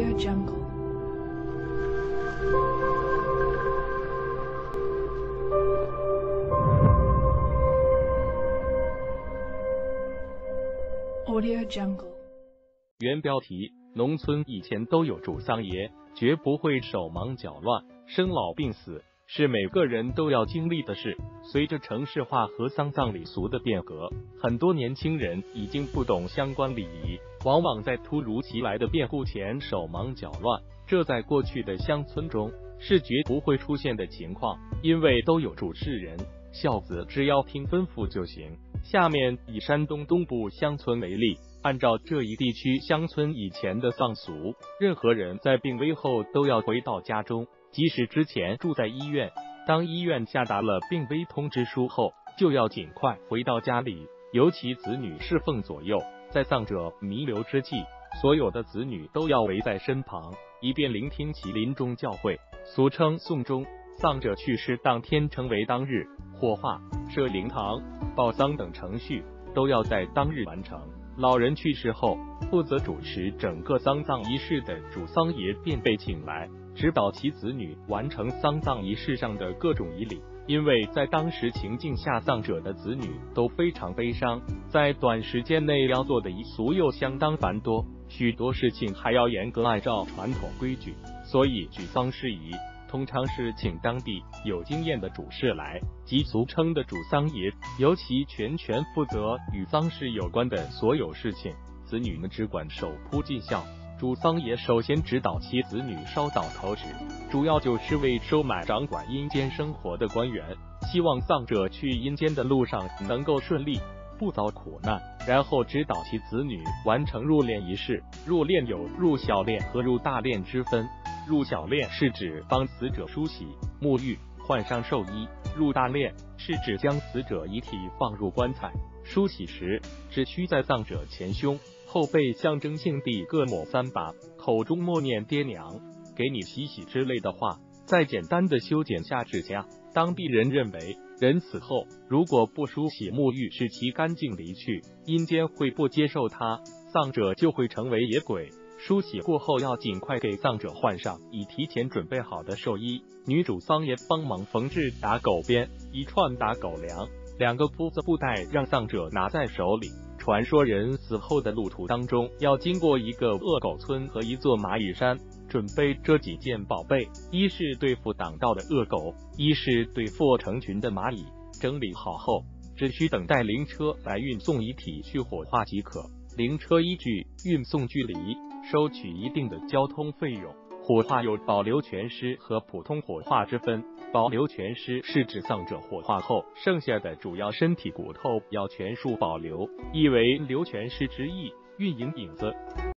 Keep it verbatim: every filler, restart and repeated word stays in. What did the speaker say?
Audio Jungle. Audio Jungle. 原标题：农村以前都有主丧爷，绝不会手忙脚乱。生老病死是每个人都要经历的事。随着城市化和丧葬礼俗的变革，很多年轻人已经不懂相关礼仪，往往在突如其来的变故前手忙脚乱。这在过去的乡村中是绝不会出现的情况，因为都有主事人，孝子只要听吩咐就行。下面以山东东部乡村为例，按照这一地区乡村以前的丧俗，任何人在病危后都要回到家中，即使之前住在医院，当医院下达了病危通知书后，就要尽快回到家里。尤其子女侍奉左右，在丧者弥留之际，所有的子女都要围在身旁，以便聆听其临终教诲，俗称送终。丧者去世当天成为当日，火化、设灵堂、报丧等程序都要在当日完成。老人去世后，负责主持整个丧葬仪式的主丧爷便被请来，指导其子女完成丧葬仪式上的各种仪礼。因为在当时情境下，丧者的子女都非常悲伤，在短时间内要做的仪俗又相当繁多，许多事情还要严格按照传统规矩，所以举丧事宜通常是请当地有经验的主事来，即俗称的主丧爷，由其全权负责与丧事有关的所有事情，子女们只管守铺尽孝。主丧爷首先指导其子女烧岛投纸，主要就是为收买掌管阴间生活的官员，希望丧者去阴间的路上能够顺利，不遭苦难。然后指导其子女完成入殓仪式。入殓有入小殓和入大殓之分。入小殓是指帮死者梳洗、沐浴、换上寿衣；入大殓是指将死者遗体放入棺材。梳洗时，只需在丧者前胸、后背象征性地各抹三把，口中默念爹娘给你洗洗之类的话，再简单的修剪下指甲。当地人认为，人死后如果不梳洗沐浴使其干净离去，阴间会不接受他，丧者就会成为野鬼。梳洗过后要尽快给丧者换上已提前准备好的寿衣。女主丧爷帮忙缝制打狗鞭，一串打狗粮，两个铺子布袋让丧者拿在手里。传说人死后的路途当中要经过一个恶狗村和一座蚂蚁山，准备这几件宝贝，一是对付挡道的恶狗，一是对付成群的蚂蚁。整理好后，只需等待灵车来运送遗体去火化即可。灵车依据运送距离收取一定的交通费用。火化有保留全尸和普通火化之分。保留全尸是指丧者火化后剩下的主要身体骨头要全数保留，意为留全尸之意，运营影子。